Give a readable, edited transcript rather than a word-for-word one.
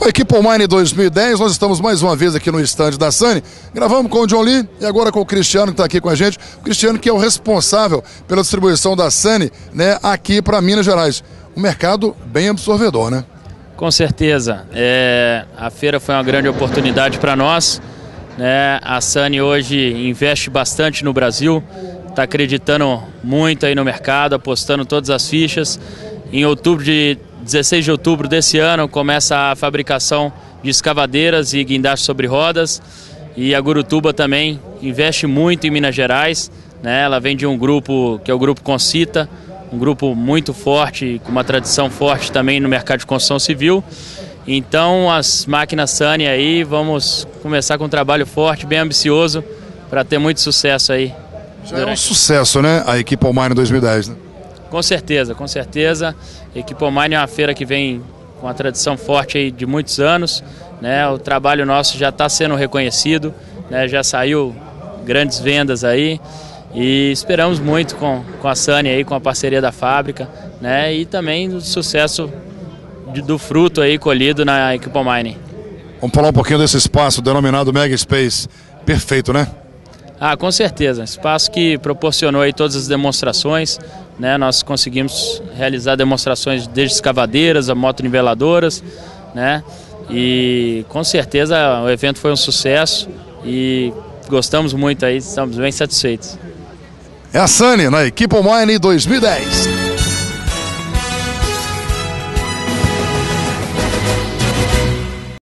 A equipe Online 2010, nós estamos mais uma vez aqui no estande da Sunny, gravamos com o John Lee e agora com o Cristiano que está aqui com a gente, o Cristiano que é o responsável pela distribuição da Sunny, né, aqui para Minas Gerais. Um mercado bem absorvedor, né? Com certeza, a feira foi uma grande oportunidade para nós, né? A Sunny hoje investe bastante no Brasil, está acreditando muito aí no mercado, apostando todas as fichas. Em 16 de outubro desse ano começa a fabricação de escavadeiras e guindastes sobre rodas, e a Gurutuba também investe muito em Minas Gerais, né? Ela vem de um grupo que é o Grupo Concita, um grupo muito forte, com uma tradição forte também no mercado de construção civil. Então as máquinas Sunny aí, vamos começar com um trabalho forte, bem ambicioso, para ter muito sucesso aí. Já é um sucesso, né, a equipe Online 2010, né? Com certeza, com certeza. A equipe Online é uma feira que vem com uma tradição forte aí de muitos anos, né? O trabalho nosso já está sendo reconhecido, né? Já saiu grandes vendas aí e esperamos muito com a Sunny aí, com a parceria da fábrica, né? E também o sucesso do fruto aí colhido na equipe Online. Vamos falar um pouquinho desse espaço denominado Mega Space. Perfeito, né? Com certeza, espaço que proporcionou aí todas as demonstrações, né? Nós conseguimos realizar demonstrações desde escavadeiras a motoniveladoras, né? E com certeza o evento foi um sucesso e gostamos muito aí, estamos bem satisfeitos. É a Sunny na equipe Online 2010.